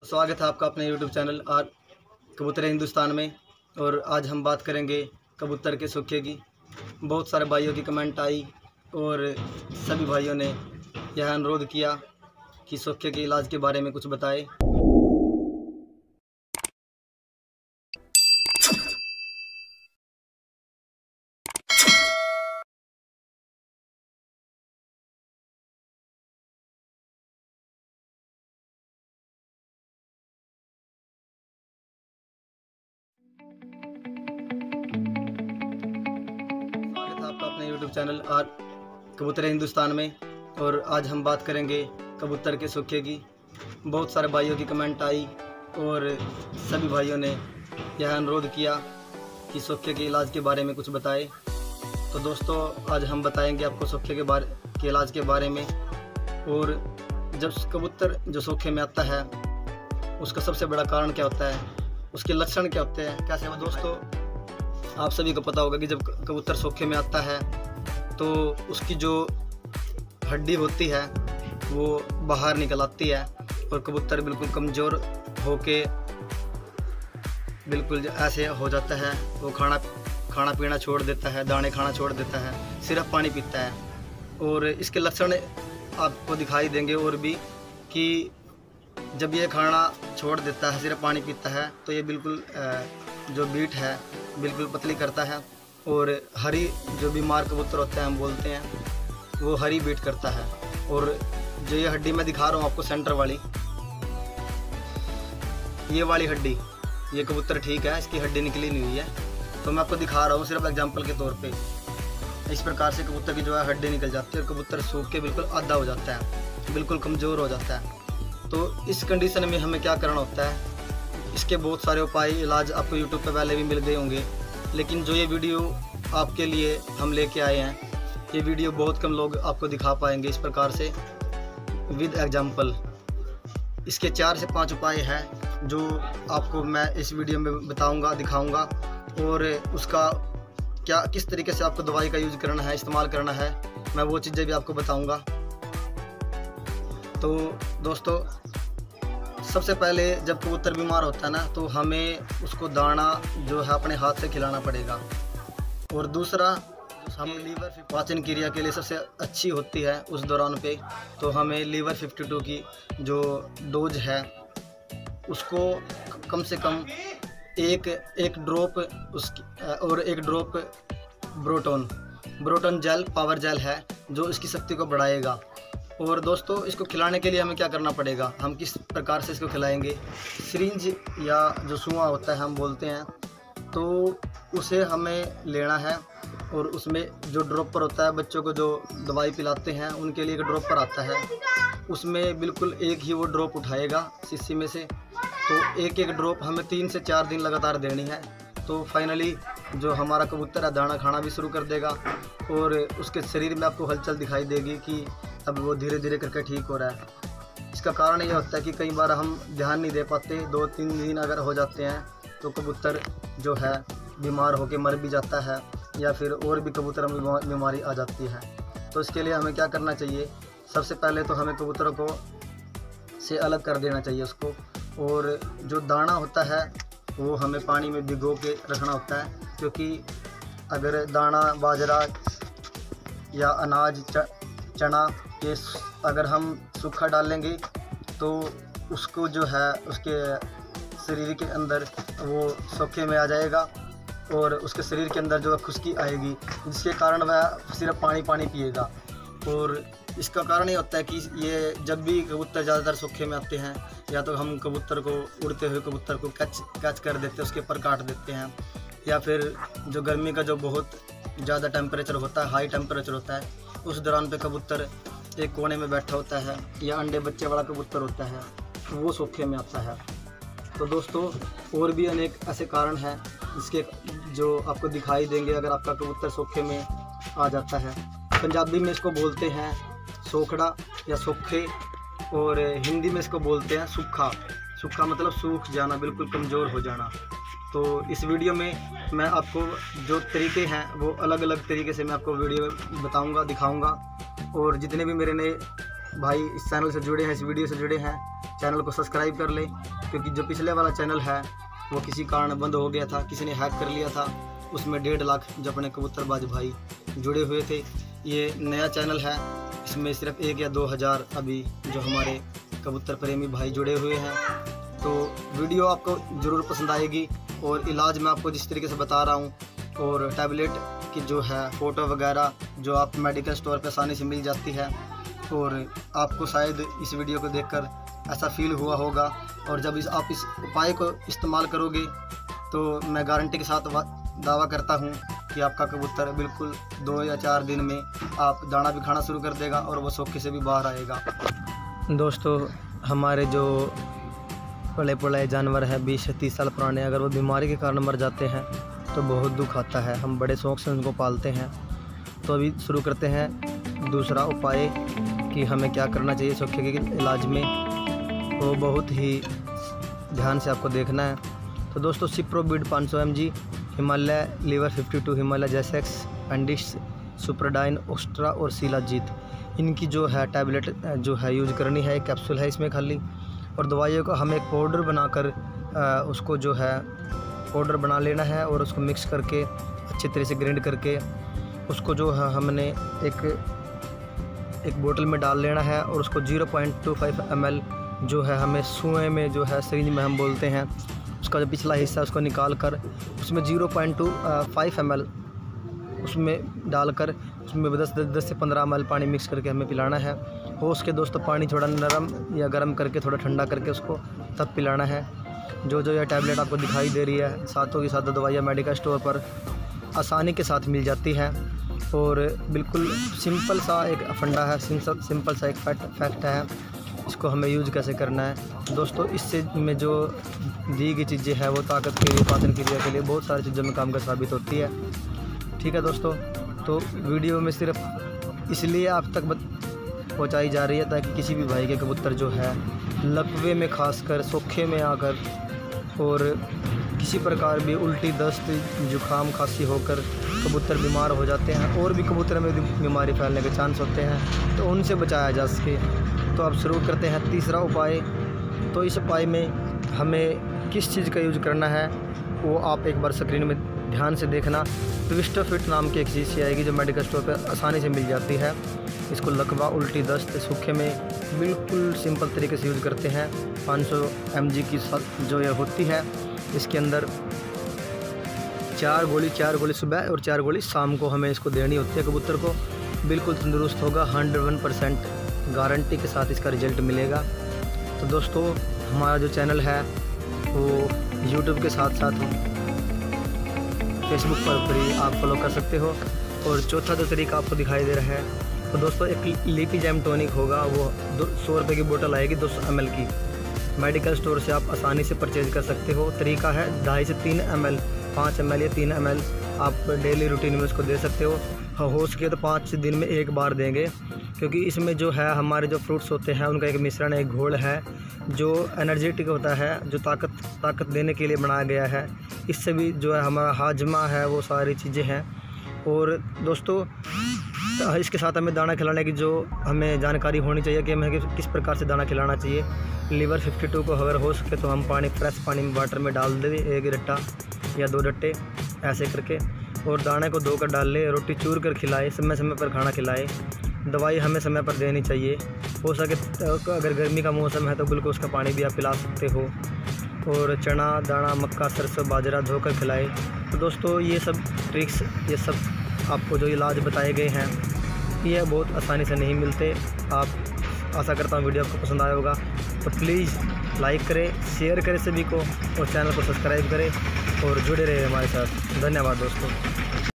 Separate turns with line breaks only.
स्वागत है आपका अपने YouTube चैनल और कबूतर हिंदुस्तान में। और आज हम बात करेंगे कबूतर के सूखे की। बहुत सारे भाइयों की कमेंट आई और सभी भाइयों ने यह अनुरोध किया कि सूखे के इलाज के बारे में कुछ बताएं। स्वागत है आपका अपने YouTube चैनल और कबूतर हिंदुस्तान में। और आज हम बात करेंगे कबूतर के सूखे की। बहुत सारे भाइयों की कमेंट आई और सभी भाइयों ने यह अनुरोध किया कि सूखे के इलाज के बारे में कुछ बताएं। तो दोस्तों, आज हम बताएंगे आपको सूखे के इलाज के बारे में। और जब कबूतर जो सूखे में आता है उसका सबसे बड़ा कारण क्या होता है, उसके लक्षण क्या होते हैं, कैसे वो। दोस्तों, आप सभी को पता होगा कि जब कबूतर सूखे में आता है तो उसकी जो हड्डी होती है वो बाहर निकल आती है और कबूतर बिल्कुल कमज़ोर होके बिल्कुल ऐसे हो जाता है। वो खाना पीना छोड़ देता है, दाने खाना छोड़ देता है, सिर्फ पानी पीता है। और इसके लक्षण आपको दिखाई देंगे और भी कि जब ये खाना छोड़ देता है, सिर्फ पानी पीता है, तो ये बिल्कुल जो बीट है बिल्कुल पतली करता है और हरी जो बीमार कबूतर होते हैं हम बोलते हैं, वो हरी बीट करता है। और जो ये हड्डी मैं दिखा रहा हूँ आपको सेंटर वाली, ये वाली हड्डी, ये कबूतर ठीक है, इसकी हड्डी निकली नहीं हुई है, तो मैं आपको दिखा रहा हूँ सिर्फ एग्जांपल के तौर पे। इस प्रकार से कबूतर की जो है हड्डी निकल जाती है और कबूतर सूख के बिल्कुल आधा हो जाता है, बिल्कुल कमज़ोर हो जाता है। तो इस कंडीशन में हमें क्या करना होता है, इसके बहुत सारे उपाय इलाज आपको यूट्यूब पे पहले भी मिल गए होंगे, लेकिन जो ये वीडियो आपके लिए हम लेके आए हैं, ये वीडियो बहुत कम लोग आपको दिखा पाएंगे इस प्रकार से विद एग्जांपल। इसके 4 से 5 उपाय हैं जो आपको मैं इस वीडियो में बताऊंगा, दिखाऊंगा। और उसका किस तरीके से आपको दवाई का यूज़ करना है, इस्तेमाल करना है, मैं वो चीज़ें भी आपको बताऊँगा। तो दोस्तों, सबसे पहले जब कबूतर बीमार होता है ना, तो हमें उसको दाना जो है अपने हाथ से खिलाना पड़ेगा। और दूसरा, हम लीवर पाचन क्रिया के लिए सबसे अच्छी होती है उस दौरान पे, तो हमें लीवर 52 की जो डोज है उसको कम से कम एक ड्रॉप उसकी और एक ड्रॉप ब्रोटन जेल पावर जेल है जो इसकी शक्ति को बढ़ाएगा। और दोस्तों, इसको खिलाने के लिए हमें क्या करना पड़ेगा, हम किस प्रकार से इसको खिलाएंगे। सिरिंज या जो सुआ होता है हम बोलते हैं, तो उसे हमें लेना है और उसमें जो ड्रॉपर होता है, बच्चों को जो दवाई पिलाते हैं उनके लिए एक ड्रॉपर आता है, उसमें बिल्कुल एक ही वो ड्रॉप उठाएगा शीशी में से। तो एक ड्रॉप हमें 3 से 4 दिन लगातार देनी है। तो फाइनली जो हमारा कबूतर है दाना खाना भी शुरू कर देगा और उसके शरीर में आपको हलचल दिखाई देगी कि अब वो धीरे धीरे करके ठीक हो रहा है। इसका कारण ये होता है कि कई बार हम ध्यान नहीं दे पाते, 2-3 दिन अगर हो जाते हैं तो कबूतर जो है बीमार होकर मर भी जाता है या फिर और भी कबूतर में बीमारी आ जाती है। तो इसके लिए हमें क्या करना चाहिए, सबसे पहले तो हमें कबूतरों को से अलग कर देना चाहिए उसको। और जो दाना होता है वो हमें पानी में भिगो के रखना होता है, क्योंकि अगर दाना बाजरा या अनाज चना ये अगर हम सूखा डालेंगे तो उसको जो है उसके शरीर के अंदर वो सूखे में आ जाएगा और उसके शरीर के अंदर जो है खुश्की आएगी, जिसके कारण वह सिर्फ पानी पिएगा। और इसका कारण ये होता है कि ये जब भी कबूतर ज़्यादातर सूखे में आते हैं, या तो हम कबूतर को उड़ते हुए कबूतर को कैच कर देते हैं, उसके ऊपर काट देते हैं, या फिर जो गर्मी का जो बहुत ज़्यादा टेम्परेचर होता है, हाई टेम्परेचर होता है, उस दौरान पे कबूतर एक कोने में बैठा होता है या अंडे बच्चे वाला कबूतर होता है, वो सूखे में आता है। तो दोस्तों, और भी अनेक ऐसे कारण हैं जिसके जो आपको दिखाई देंगे अगर आपका कबूतर सूखे में आ जाता है। पंजाबी में इसको बोलते हैं सोखड़ा या सूखे, और हिंदी में इसको बोलते हैं सूखा। सूखा मतलब सूख जाना, बिल्कुल कमज़ोर हो जाना। तो इस वीडियो में मैं आपको जो तरीके हैं वो अलग अलग तरीके से मैं आपको वीडियो में बताऊंगा, दिखाऊंगा। और जितने भी मेरे नए भाई इस चैनल से जुड़े हैं, इस वीडियो से जुड़े हैं, चैनल को सब्सक्राइब कर ले, क्योंकि जो पिछले वाला चैनल है वो किसी कारण बंद हो गया था, किसी ने हैक कर लिया था। उसमें 1.5 लाख जो अपने कबूतरबाज भाई जुड़े हुए थे। ये नया चैनल है, इसमें सिर्फ 1 या 2 हज़ार अभी जो हमारे कबूतर प्रेमी भाई जुड़े हुए हैं। तो वीडियो आपको ज़रूर पसंद आएगी, और इलाज मैं आपको जिस तरीके से बता रहा हूँ, और टैबलेट की जो है फ़ोटो वगैरह जो आप मेडिकल स्टोर पर आसानी से मिल जाती है, और आपको शायद इस वीडियो को देखकर ऐसा फील हुआ होगा। और जब आप इस उपाय को इस्तेमाल करोगे तो मैं गारंटी के साथ दावा करता हूँ कि आपका कबूतर बिल्कुल 2 या 4 दिन में आप दाना भी खाना शुरू कर देगा और वो सोखे से भी बाहर आएगा। दोस्तों, हमारे जो पले जानवर हैं 20 से 30 साल पुराने, अगर वो बीमारी के कारण मर जाते हैं तो बहुत दुख आता है। हम बड़े शौक़ से उनको पालते हैं। तो अभी शुरू करते हैं दूसरा उपाय कि हमें क्या करना चाहिए सोखे के इलाज में। वो बहुत ही ध्यान से आपको देखना है। तो दोस्तों, Ciprobid 500 mg, Himalaya liver 52, Himalaya जेसेक्स, एंडिस, सुपरडाइन, ओस्ट्रा और शिलाजीत, इनकी जो है टैबलेट जो है यूज़ करनी है। एक कैप्सूल है इसमें खाली, और दवाइयों का हमें एक पाउडर बनाकर उसको जो है पाउडर बना लेना है, और उसको मिक्स करके अच्छी तरह से ग्राइंड करके उसको जो है हमने एक बोतल में डाल लेना है, और उसको 0.25 ml जो है हमें सुएँ में जो है सिरिंज में हम बोलते हैं, उसका जो पिछला हिस्सा उसको निकाल कर उसमें 0.25 ml उसमें डालकर उसमें 10 से 15 ml पानी मिक्स करके हमें पिलाना है। हो उसके दोस्तों पानी थोड़ा नरम या गर्म करके थोड़ा ठंडा करके उसको तब पिलाना है। जो यह टैबलेट आपको दिखाई दे रही है, साथों की साथ दवाइयाँ मेडिकल स्टोर पर आसानी के साथ मिल जाती है, और बिल्कुल सिंपल सा एक फंडा है, सिंपल सा एक फैक्ट है। इसको हमें यूज़ कैसे करना है दोस्तों, इससे में जो दी गई चीज़ें हैं वो ताकत के लिए, पाचन क्रिया के लिए बहुत सारी चीज़ों में काम कर साबित होती है। ठीक है दोस्तों, तो वीडियो में सिर्फ इसलिए आप तक पहुंचाई जा रही है ताकि किसी भी भाई के कबूतर जो है लकवे में, खासकर सोखे में आकर, और किसी प्रकार भी उल्टी, दस्त, जुकाम, खांसी होकर कबूतर बीमार हो जाते हैं, और भी कबूतर में बीमारी फैलने के चांस होते हैं, तो उनसे बचाया जा सके। तो अब शुरू करते हैं तीसरा उपाय। तो इस उपाय में हमें किस चीज़ का यूज़ करना है वो आप एक बार स्क्रीन में ध्यान से देखना। ट्विस्टर फिट नाम की एक चीज़ सी आएगी जो मेडिकल स्टोर पर आसानी से मिल जाती है। इसको लकवा, उल्टी, दस्त, सूखे में बिल्कुल सिंपल तरीके से यूज़ करते हैं। 500 mg की जो ये होती है, इसके अंदर 4 गोली सुबह और 4 गोली शाम को हमें इसको देनी होती है। कबूतर को बिल्कुल तंदुरुस्त होगा, 101% गारंटी के साथ इसका रिजल्ट मिलेगा। तो दोस्तों, हमारा जो चैनल है वो YouTube के साथ साथ फेसबुक पर भी आप फॉलो कर सकते हो। और चौथा जो तरीका आपको दिखाई दे रहा है, तो दोस्तों एक लीपी जैम टॉनिक होगा, वो 100 रुपये की बोतल आएगी 200 ml की। मेडिकल स्टोर से आप आसानी से परचेज कर सकते हो। तरीका है 2.5 से 3 ml, 5 ml या 3 ml आप डेली रूटीन में उसको दे सकते हो सके तो 5 दिन में 1 बार देंगे, क्योंकि इसमें जो है हमारे जो फ्रूट्स होते हैं उनका एक मिश्रण, एक घोल है जो एनर्जेटिक होता है, जो ताकत देने के लिए बनाया गया है। इससे भी जो है हमारा हाजमा है, वो सारी चीज़ें हैं। और दोस्तों, इसके साथ हमें दाना खिलाने की जो हमें जानकारी होनी चाहिए कि हमें किस प्रकार से दाना खिलाना चाहिए। लीवर 52 को अगर हो सके तो हम फ्रेश पानी में वाटर में डाल दें 1 डट्टा या 2 डट्टे ऐसे करके, और दाने को धोकर डाल ले, रोटी चूर कर खिलाए, समय समय पर खाना खिलाए। दवाई हमें समय पर देनी चाहिए। हो सके अगर गर्मी का मौसम है तो ग्लूकोज का पानी भी आप पिला सकते हो, और चना दाना, मक्का, सरसों, बाजरा धोकर खिलाए। तो दोस्तों, ये सब ट्रिक्स, ये सब आपको जो इलाज बताए गए हैं, ये बहुत आसानी से नहीं मिलते। आप आशा करता हूँ वीडियो आपको पसंद आया होगा। तो प्लीज़ लाइक करें, शेयर करें सभी को, और चैनल को सब्सक्राइब करें, और जुड़े रहे हमारे साथ। धन्यवाद दोस्तों।